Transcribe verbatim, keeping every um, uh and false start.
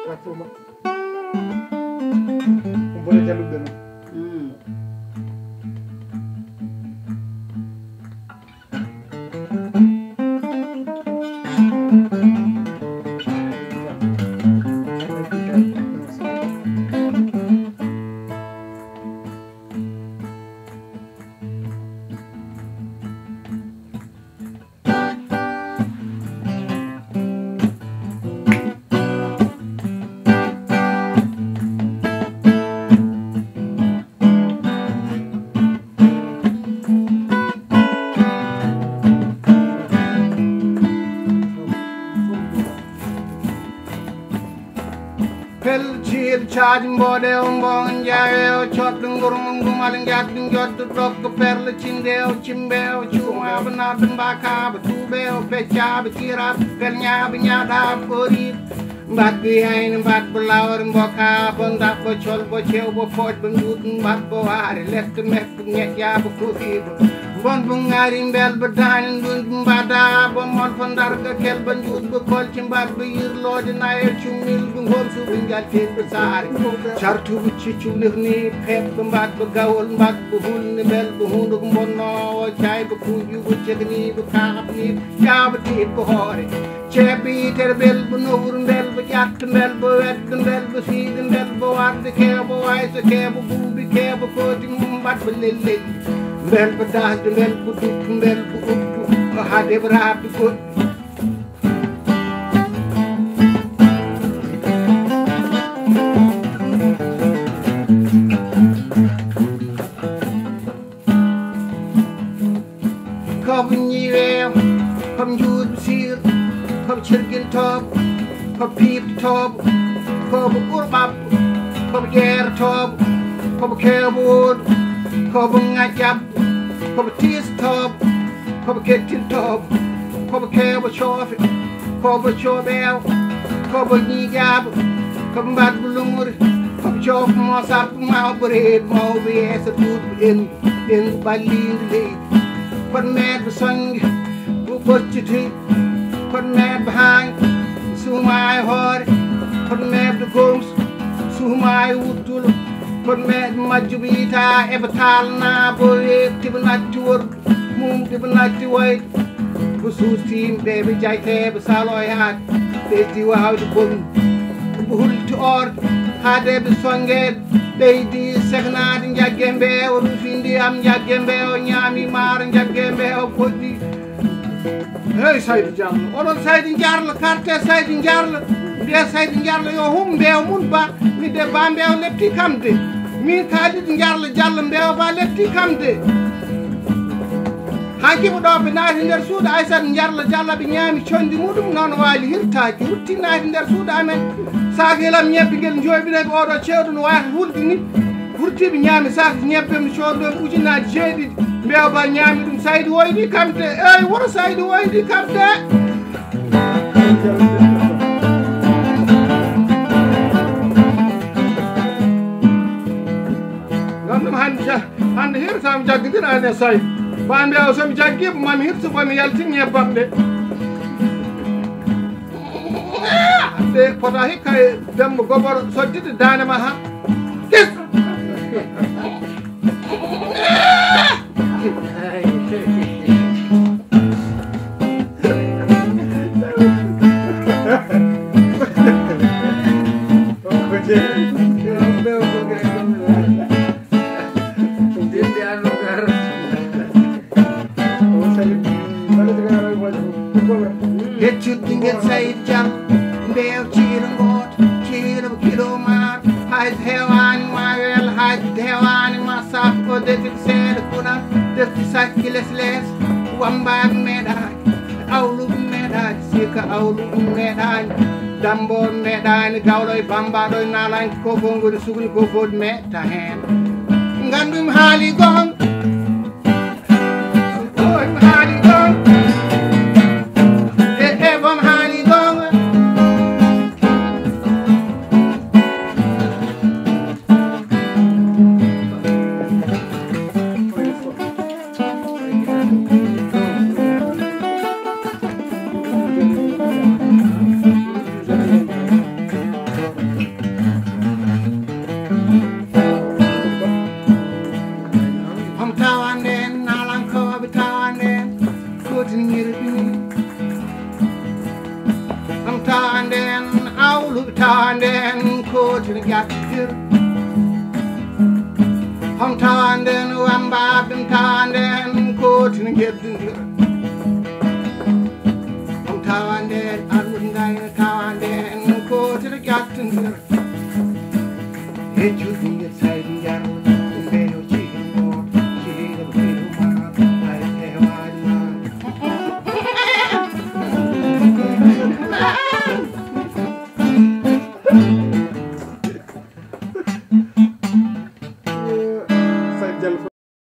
Fatuma kumpul jalur dana charge mbode umbong jawe chot ngurung ngumal ngat ngot dok perle cindeo cimbeo cuma benar baka betube pecha bekira pernya benyada puri bagi ain bat belawar mboka bondak bocol bocel bo fot bendut bat bo are lek mek nyek ya bu kufi bon bungari mbel bedan dun bada bon mon fondar ka kel banjut bu kol cimbat bu yir lode naye cumil bu ngom su bingal ken besar chartu bu ci cumir ni pep mbat bu gawol mbat bu hun bel bu hundu bonno chay bu kuju bu cegni bu kaap ni jabti bu hore chebi ter bel bu nur bel bu jat bel bu wet bel bu sid bel bu wad ke bu wais ke bu bu ke bu ko mbat bu lele bel bu das bel bu duk bel bu ubbu hade brab ko kom nyiwe kom jud sir kom chirgin top kom pip top kom urbab kom ger top kom kebud kom ngajab kom tis top kom ketin top kom kebo chof kom chobel kom nigab kom bad bulumur kom chof mosap mau bred mau bies tut in in balin le kon med besang bu botchiti kon med behind sumai hor kon med goms sumai utul kon med majubita ebatal na boye tibnat mum tibnat way bu susim baby jaite besaloy hat beti waw de bon bu hulti or hade besonget leydi segnade jaggembe o rufindi am jaggembe o nyami mar jaggembe o poddi hey saydi jarlo onon saydi jarlo carte saydi jarlo de saydi jarlo yo humbe o mun ba mi de bambe o lepti kamde min kaadi jarlo jallo mbew ba lepti kamde hakimu do be naati nder suudu aysat jarlo jalla be nyami condi mudum non wali hirtaaki rutti naati nder suudu amen sagelam nyebbi gel joybine be odo cewdu no waati huldi ni hurtibe nyami sak nyebbe mi coodo ujunaaji jeedidi mbew ba nyami dum saydi woydi kamde ey woro saydi woydi kamde ngam hande hande hirtam jaggidira ene saydi bambe o somi jaggi mami hirtu bomi yaltin nyebbam de de pota hikka dembo gobor soddide dane ma ha kes Heccut ɓinguel sayid jam mbew ciiro goto ciiro kilo mar hayde hewani ma wel hayde hewani ma saf ko defti seeɗa kunam defti sakki les les wambaɓe meeɗani awluɓe meeɗani sika awluɓe meeɗani dambo meeɗani gawɗo e bambaɗo e nalani ko fof goni sugni ko fof meɗta hen gandum haali gon ɗum haali gon tanden ko to the gatir Hom tanden wamba bim tanden ko to the gatir Hom tanden arun gai tanden ko to the gatir It you